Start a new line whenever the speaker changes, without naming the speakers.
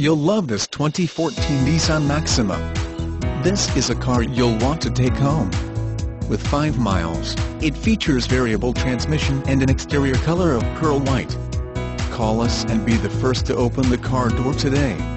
You'll love this 2014 Nissan Maxima. This is a car you'll want to take home. With 5 miles, it features variable transmission and an exterior color of pearl white. Call us and be the first to open the car door today.